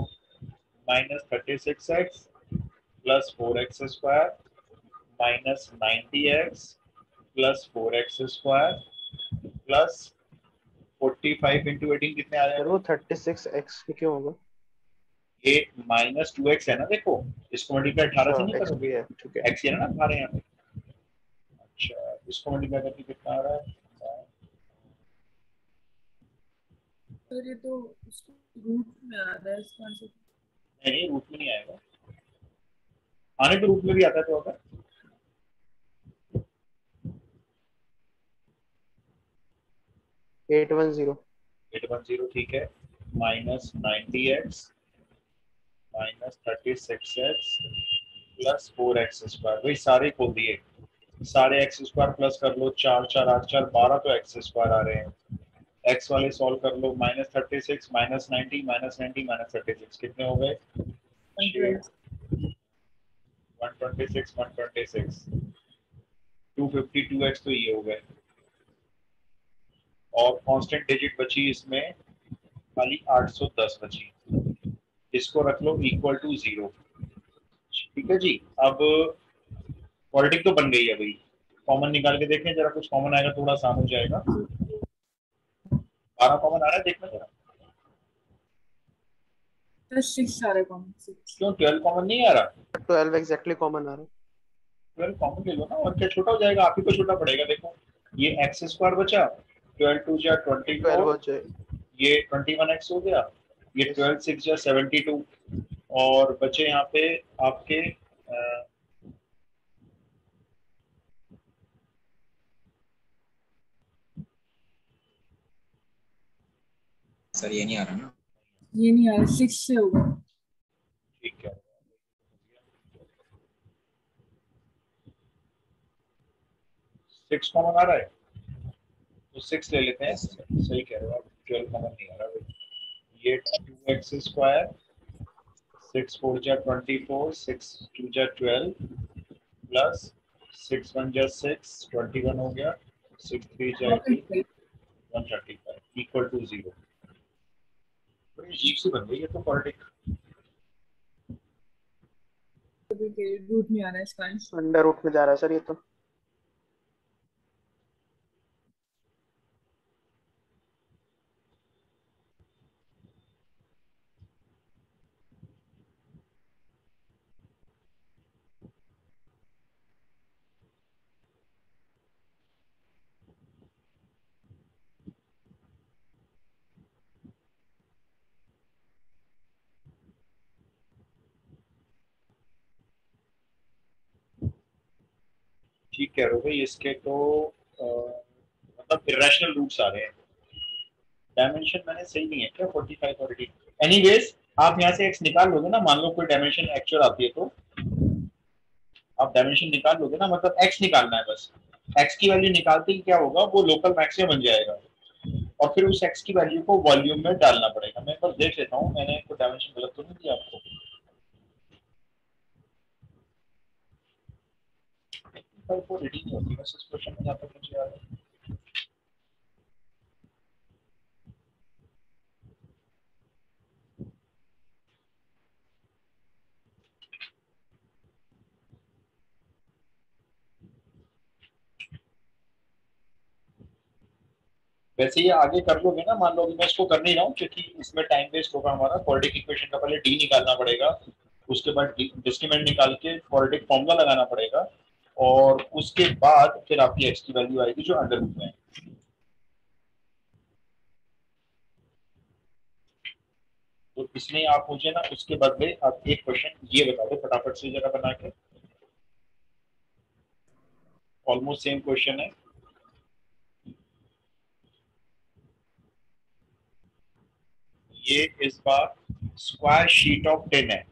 -36x plus 4x square minus 90x plus 4x square plus 45 into 18 कितने आ रहे सर हैं? वो 36x क्यों होगा? ये -2x है ना, देखो इसको मल्टीप्लाई 18 से नहीं अच्छा एक्स भी करोगे, है, ठीक है। x है ना हमारे यहाँ पे। अच्छा, इसको मल्टीप्लाई करके कितना आ रहा है? तो ये तो रूट में आ रहा है इसका आंसर। नहीं, रूट में नहीं आएगा, आने तो रूट में भी आता है तो अगर 810। 810 ठीक है, -90x minus 36x plus 4x square, वही सारे खोल दिए, सारे x स्क्वायर प्लस कर लो, 4 4 8 4 12 तो x स्क्वायर आ रहे हैं। x वाले सॉल्व कर लो, -36 -90 -90 -36 कितने हो गए? 126 126 252x तो ये हो गए, और कांस्टेंट डिजिट बची इसमें खाली 810 बची, इसको रख लो इक्वल टू 0। ठीक है जी। अब क्वाड्रेटिक तो बन गई है भाई, कॉमन निकाल के देखें जरा, कुछ कॉमन आएगा थोड़ा आसान हो जाएगा। 12 कॉमन आ रहा है, देखना जरा। तो 6 आ रहा है कॉमन 6। क्यों 12 कॉमन नहीं आ रहा? 12 एग्जैक्टली कॉमन आ रहा है। 12 कॉमन ले लो ना, और क्या छोटा हो जाएगा, आप ही को छोटा पड़ेगा। देखो ये एक्स स्क्वायर बचा, 12 2 जा 12 हो 24, जाए। ये 21x हो गया, ये Yes. 12 6 जा 72, और बचे यहाँ पे आपके सर ये नहीं आ रहा ना। ये नहीं आ रहा, 6 से होगा। ठीक है, 6 कॉमन आ रहा है तो 6 ले लेते हैं। Yes, sir. सही कह रहे हो आप, 12 कॉमन नहीं आ रहा भाई। ये 2x स्क्वायर, 6 4 जा 24, 6 2 जा 12 प्लस 6 1 जा 6 21 हो गया, 6 3 जा 18 135 इक्वल टू 0। बड़ी अजीब सी बन गई है तो क्वाड्रेटिक। रूट में आ रहा है इसका आंसर। अंडर रूट में जा रहा है सर ये तो। ठीक कह रहे हो भाई, इसके तो मतलब इरेशनल रूट्स आ रहे हैं। डायमेंशन मैंने सही नहीं है क्या 45 और 18? एनीवेज आप यहाँ से x निकाल लोगे ना, मान लो कोई डायमेंशन एक्चुअल आती है तो आप डायमेंशन निकाल लोगे ना, मतलब x निकालना है बस। x की वैल्यू निकालते ही क्या होगा, वो लोकल मैक्सिमम बन जाएगा, और फिर उस x की वैल्यू को वॉल्यूम में डालना पड़ेगा। मैं एक बार देख लेता हूँ, मैंने कोई डायमेंशन गलत तो नहीं दिया आपको। वो रीडिंग नहीं होती बस इस क्वेश्चन में, जहाँ तक मुझे याद है। वैसे ये आगे कर लोगे ना, मान लो अभी मैं इसको कर नहीं रहा हूँ क्योंकि इसमें टाइम वेस्ट होगा हमारा। क्वाड्रेटिक इक्वेशन का पहले डी निकालना पड़ेगा, उसके बाद डिस्क्रिमिनेंट निकाल के क्वाड्रेटिक फॉर्मूला लगाना पड़ेगा, और उसके बाद फिर आपकी एक्स की वैल्यू आएगी जो अंडर रूट में है। तो इसमें आप मुझे ना उसके बदले आप एक क्वेश्चन ये बता दो फटाफट से जरा बना के, ऑलमोस्ट सेम क्वेश्चन है। ये इस बार स्क्वायर शीट ऑफ 10 है,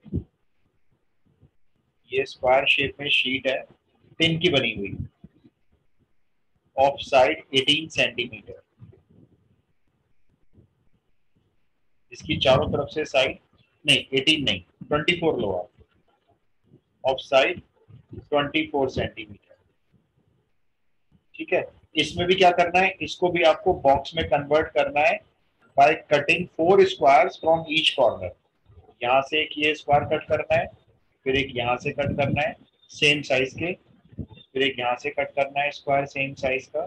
ये स्क्वायर शेप में शीट है 10 की बनी हुई, ऑफ साइड 18 सेंटीमीटर। इसकी चारों तरफ से साइड नहीं 18 नहीं 24 लो आप, ऑफ साइड 24 सेंटीमीटर। ठीक है, इसमें भी क्या करना है, इसको भी आपको बॉक्स में कन्वर्ट करना है by cutting 4 squares from each corner. यहाँ से एक ये स्क्वायर कट करना है, फिर एक यहाँ से कट करना है सेम साइज के, फिर एक यहाँ से कट करना है स्क्वायर सेम साइज का,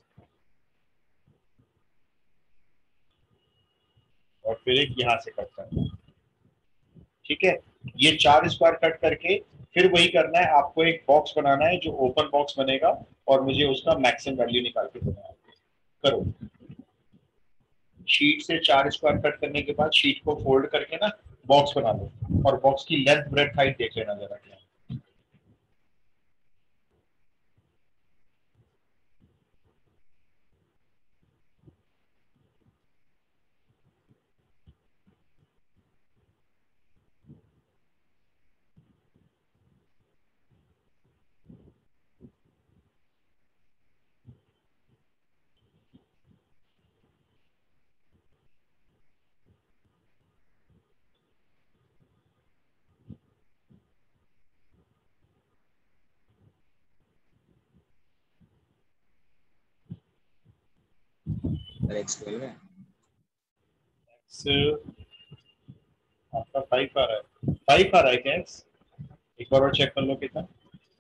और फिर एक यहाँ से कट करना है। ठीक है, ये 4 स्क्वायर कट करके फिर वही करना है आपको, एक बॉक्स बनाना है जो ओपन बॉक्स बनेगा, और मुझे उसका मैक्सिमम वैल्यू निकाल के देना है। करो, शीट से 4 स्क्वायर कट करने के बाद शीट को फोल्ड करके ना बॉक्स बना लो, और बॉक्स की लेंथ ब्रेड्थ हाइट देख लेना जरा क्या। सर x12 है। आपका 5 आ रहा है, 5 आ रहा है क्या x? एक बार और चेक कर लो कितना।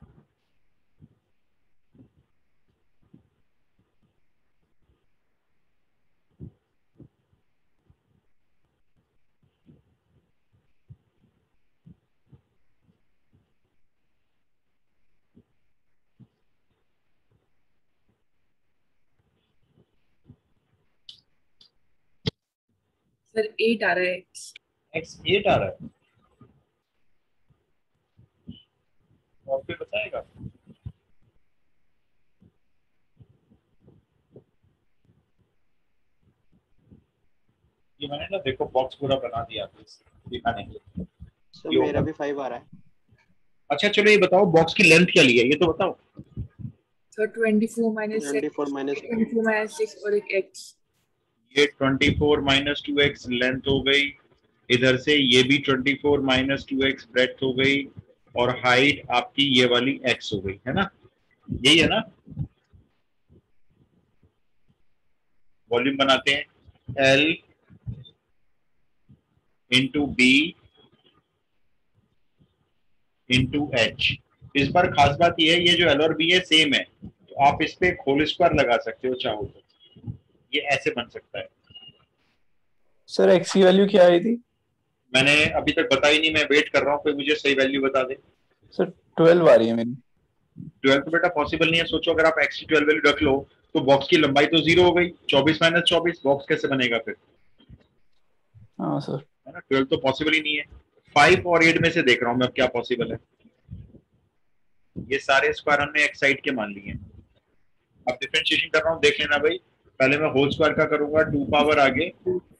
सर 8 आ रहा है x 8 आ रहा है, और फिर बताएगा। ये मैंने ना देखो बॉक्स पूरा बना दिया था दिखाने के लिए। सर मेरा भी 5 आ रहा है। अच्छा चलो ये बताओ बॉक्स की लेंथ क्या ली है, ये तो बताओ। सर 24 माइनस 24 माइनस 24 माइनस 6 और एक x। ये 24 माइनस 2x लेंथ हो गई, इधर से ये भी 24 माइनस 2x ब्रेड्थ हो गई, और हाइट आपकी ये वाली x हो गई, है ना? यही है ना? वॉल्यूम बनाते हैं L into b into h. इस बार खास बात यह है, ये जो L और B है सेम है, तो आप इस पे होल स्क्वायर लगा सकते हो चाहो तो, ये ऐसे बन सकता है। सर एक्स की वैल्यू क्या आई थी? मैंने अभी तक बताई नहीं, मैं वेट कर रहा हूँ कोई मुझे सही वैल्यू बता दे। सर 12 आ रही है मेरी। 12 तो बेटा पॉसिबल नहीं है। सोचो अगर आप x की 12 वैल्यू रख लो तो बॉक्स की लंबाई तो 0 हो गई, 24 माइनस 24 बॉक्स कैसे बनेगा फिर? हाँ सर, है ना, 12 तो पॉसिबल ही नहीं है। 5 और 8 में से देख रहा हूँ मैं अब क्या पॉसिबल है। ये सारे स्क्वायर हमने एक्स साइड के मान लिए। अब डिफरेंशिएशन कर रहा हूँ, देख लेना भाई। पहले मैं होल स्क्वायर का करूंगा 2 पावर आगे,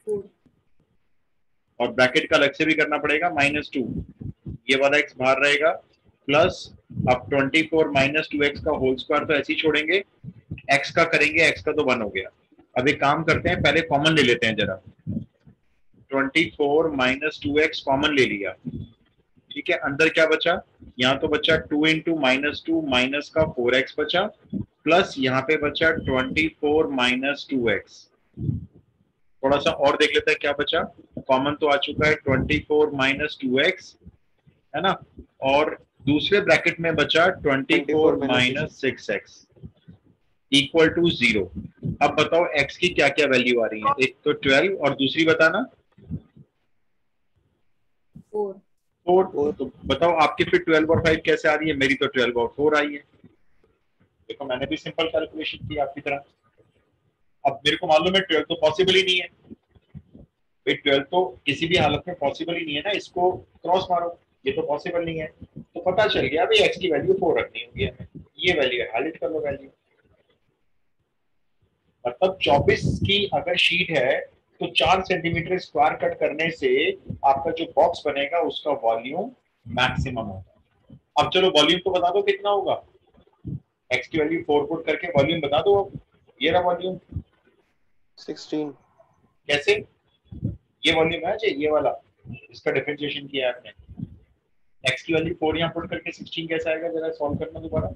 और ब्रैकेट का अलग से भी करना पड़ेगा -2, ये वाला x बाहर रहेगा, प्लस अब 24 माइनस 2x का होल स्क्वायर तो ऐसे ही छोड़ेंगे, x का करेंगे, x का तो 1 हो गया। अब एक काम करते हैं, पहले कॉमन ले लेते हैं जरा। 24 माइनस 2x कॉमन ले लिया, ठीक है। अंदर क्या बचा? यहाँ तो बचा 2 इंटू -2 माइनस का 4x बचा, प्लस यहाँ पे बचा 24 माइनस 2x। थोड़ा सा और देख लेते हैं क्या बचा। कॉमन तो आ चुका है 24 माइनस 2x, है ना, और दूसरे ब्रैकेट में बचा 24 माइनस 6x। Equal to 0। अब बताओ x की क्या क्या वैल्यू आ रही है, एक तो 12 और दूसरी बताना 4 4। तो बताओ आपकी फिर 12 और 5 कैसे आ रही है, मेरी तो 12 और 4 आई है। देखो मैंने भी सिंपल कैलकुलेशन की आपकी तरह। अब मेरे को मालूम है 12 तो पॉसिबल ही नहीं है भाई, 12 तो किसी भी हालत में पॉसिबल ही नहीं है ना, इसको क्रॉस मारो, ये तो पॉसिबल नहीं है। तो पता चल गया भाई x की वैल्यू 4 रखनी होगी हमें, ये वैल्यू है, हाईलाइट कर लो वैल्यू। मतलब 24 की अगर शीट है तो 4 सेंटीमीटर स्क्वायर कट करने से आपका जो बॉक्स बनेगा उसका वॉल्यूम मैक्सिमम होगा। अब चलो वॉल्यूम तो बता दो कितना होगा, x की वैल्यू 4 पुट करके वॉल्यूम बता दो। अब ये रहा वॉल्यूम 16। कैसे, ये वॉल्यूम है जी, ये वाला, इसका डिफरेंशिएशन किया है आपने। x की वैल्यू 4 यहाँ पुट करके 16 कैसे आएगा, जरा सॉल्व करना दोबारा।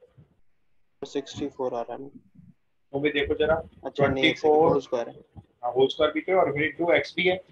64 आ रहा है। वो भी देखो जरा, अच्छा नहीं, 24 होल स्क्वायर है। होल स्क्वायर भी तो है और फिर 2x भी है।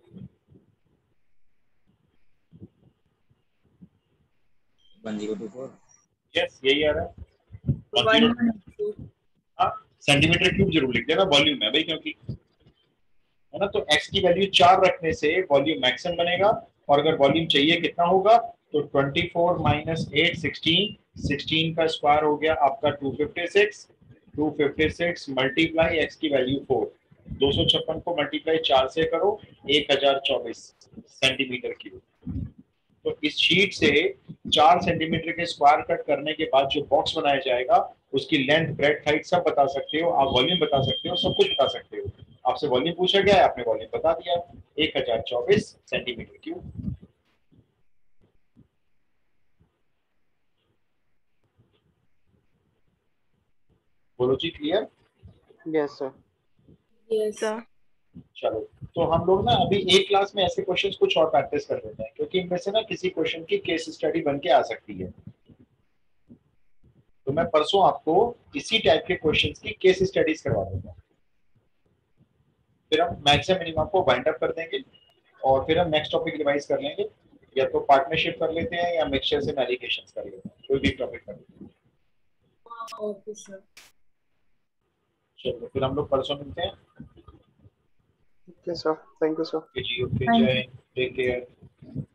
1024 यस यही आ रहा है 10। 1 हाँ सेंटीमीटर क्यूब जरूर लिख देना, वॉल्यूम है भाई क्योंकि, है ना। तो x की वैल्यू 4 रखने से वॉल्यूम मैक्सिमम बनेगा, और अगर वॉल्यूम चाहिए कितना होगा तो 24 माइनस 8 16, 16 का स्क्वायर हो गया आपका 256, 256 मल्टीप्लाई x की वैल्यू 4, 256 को मल्टीप्लाई 4 से करो 1024 सेंटीमीटर क्यूब। तो इस शीट से 4 सेंटीमीटर के स्क्वायर कट करने के बाद जो बॉक्स बनाया जाएगा उसकी लेंथ ब्रेड्थ हाइट सब बता सकते हो आप, वॉल्यूम बता सकते हो, सब कुछ बता सकते हो। आपसे वॉल्यूम पूछा गया है, आपने वॉल्यूम बता दिया 1024 सेंटीमीटर क्यूब। बोलो जी clear. Yes sir. Yes sir चलो तो हम लोग ना अभी एक क्लास में ऐसे क्वेश्चंस कुछ और प्रैक्टिस कर लेते हैं, क्योंकि इनमें से ना किसी क्वेश्चन की केस स्टडी बन के आ सकती है। तो मैं परसों आपको इसी टाइप के क्वेश्चंस की केस स्टडीज करवा दूंगा, फिर हम मैक्सिमम मिनिमम को वाइंड अप कर देंगे और फिर हम नेक्स्ट टॉपिक रिवाइज कर लेंगे, या तो पार्टनरशिप कर लेते हैं या मिक्सचर से एलिगेशंस कर लेते हैं, कोई भी टॉपिक कर लेते हैं। Okay sir. चलो फिर हम लोग परसों मिलते हैं। Okay sir, thank you sir. जी okay, thank Jai you. Hind, take care.